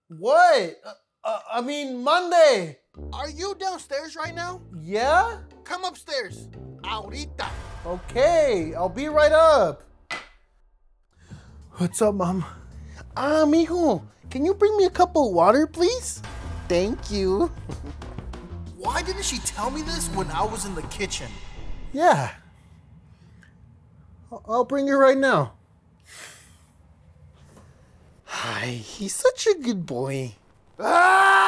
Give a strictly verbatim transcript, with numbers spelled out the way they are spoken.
What? Uh, uh, I mean, Monday. Are you downstairs right now? Yeah? Come upstairs. Ahorita. Okay, I'll be right up. What's up, Mom? Ah, mijo, can you bring me a cup of water, please? Thank you. Why didn't she tell me this when I was in the kitchen? Yeah. I- I'll bring it right now. Hi, he's such a good boy. Ah!